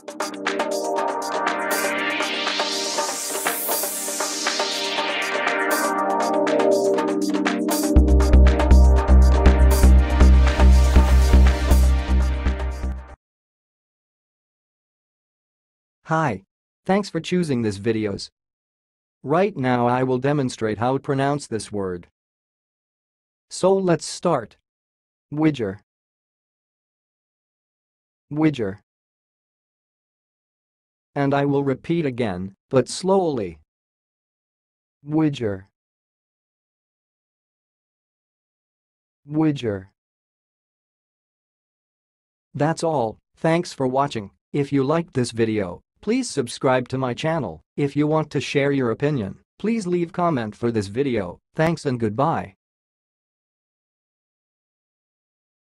Hi. Thanks for choosing this videos. Right now I will demonstrate how to pronounce this word. So let's start. Widger. Widger. And I will repeat again, but slowly. Widger. Widger. That's all. Thanks for watching. If you liked this video, please subscribe to my channel. If you want to share your opinion, please leave comment for this video. Thanks and goodbye.